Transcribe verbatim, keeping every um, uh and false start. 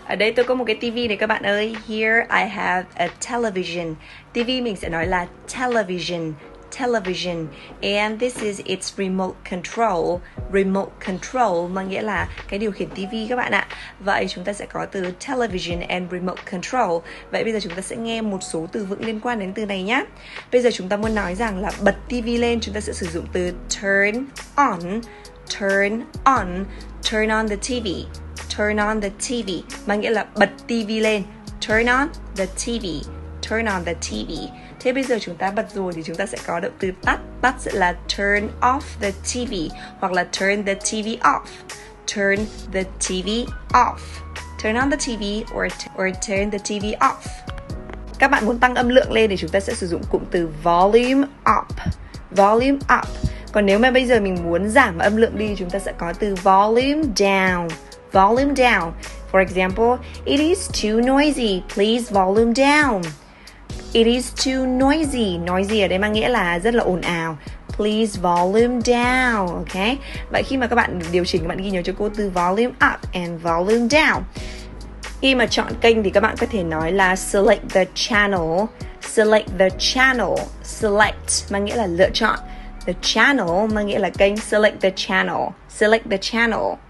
Ở đây tôi có một cái tivi này các bạn ơi. Here I have a television. Tivi mình sẽ nói là television. Television. And this is its remote control. Remote control mang nghĩa là cái điều khiển tivi các bạn ạ. Vậy chúng ta sẽ có từ television and remote control. Vậy bây giờ chúng ta sẽ nghe một số từ vựng liên quan đến từ này nhé. Bây giờ chúng ta muốn nói rằng là bật tivi lên, chúng ta sẽ sử dụng từ turn on. Turn on. Turn on the tivi. Turn on the tivi mang nghĩa là bật tivi lên. Turn on the tivi. Turn on the tivi. Thế bây giờ chúng ta bật rồi thì chúng ta sẽ có động từ tắt. Tắt sẽ là turn off the tivi hoặc là turn the tivi off. Turn the tivi off. Turn on the tivi or, or turn the tivi off. Các bạn muốn tăng âm lượng lên thì chúng ta sẽ sử dụng cụm từ volume up. Volume up. Còn nếu mà bây giờ mình muốn giảm âm lượng đi, chúng ta sẽ có từ volume down. Volume down. For example, it is too noisy. Please volume down. It is too noisy. Noisy ở đây mang nghĩa là rất là ồn ào. Please volume down. Ok. Vậy khi mà các bạn điều chỉnh, các bạn ghi nhớ cho cô từ volume up and volume down. Khi mà chọn kênh thì các bạn có thể nói là select the channel. Select the channel. Select mang nghĩa là lựa chọn. The channel mang nghĩa là kênh. Select the channel. Select the channel.